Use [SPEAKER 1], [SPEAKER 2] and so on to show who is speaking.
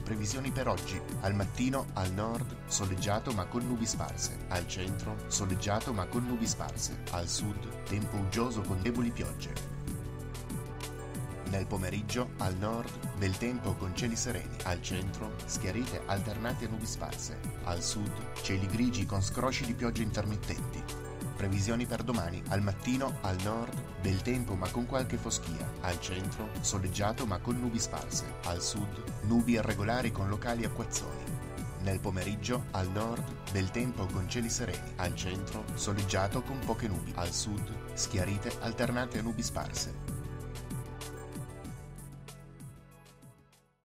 [SPEAKER 1] Previsioni per oggi. Al mattino, al nord, soleggiato ma con nubi sparse. Al centro, soleggiato ma con nubi sparse. Al sud, tempo uggioso con deboli piogge. Nel pomeriggio, al nord, bel tempo con cieli sereni. Al centro, schiarite alternate a nubi sparse. Al sud, cieli grigi con scrosci di piogge intermittenti. Previsioni per domani. Al mattino, al nord, bel tempo ma con qualche foschia. Al centro, soleggiato ma con nubi sparse. Al sud, nubi irregolari con locali acquazzoni. Nel pomeriggio, al nord, bel tempo con cieli sereni. Al centro, soleggiato con poche nubi. Al sud, schiarite alternate a nubi sparse.